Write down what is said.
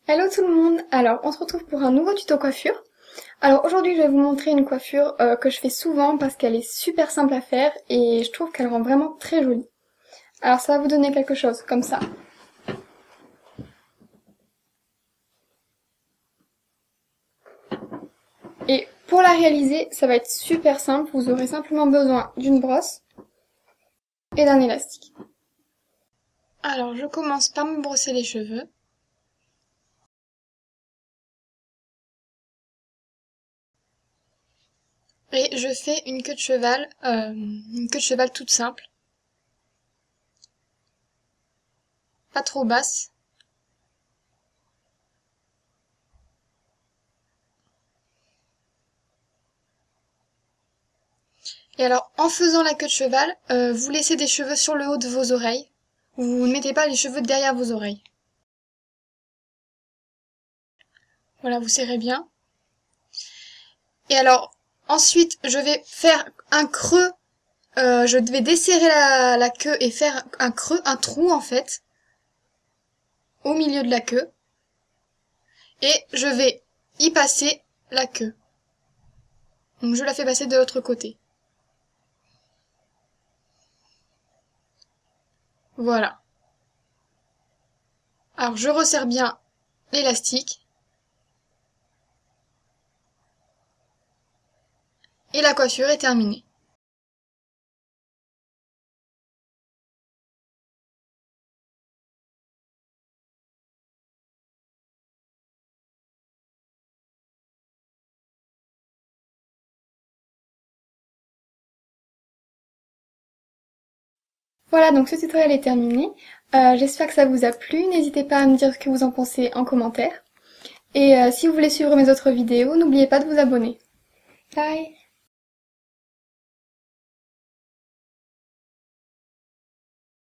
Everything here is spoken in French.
Hello tout le monde. Alors on se retrouve pour un nouveau tuto coiffure. Alors aujourd'hui je vais vous montrer une coiffure que je fais souvent parce qu'elle est super simple à faire et je trouve qu'elle rend vraiment très jolie. Alors ça va vous donner quelque chose comme ça. Et pour la réaliser, ça va être super simple. Vous aurez simplement besoin d'une brosse et d'un élastique. Alors je commence par me brosser les cheveux. Et je fais une queue de cheval toute simple, pas trop basse. Et alors, en faisant la queue de cheval, vous laissez des cheveux sur le haut de vos oreilles. Vous ne mettez pas les cheveux derrière vos oreilles. Voilà, vous serrez bien. Et alors, ensuite, je vais faire un creux. Je vais desserrer la queue et faire un creux, un trou en fait, au milieu de la queue. Et je vais y passer la queue. Donc je la fais passer de l'autre côté. Voilà. Alors je resserre bien l'élastique. Et la coiffure est terminée. Voilà, donc ce tutoriel est terminé. J'espère que ça vous a plu. N'hésitez pas à me dire ce que vous en pensez en commentaire. Et si vous voulez suivre mes autres vidéos, n'oubliez pas de vous abonner. Bye!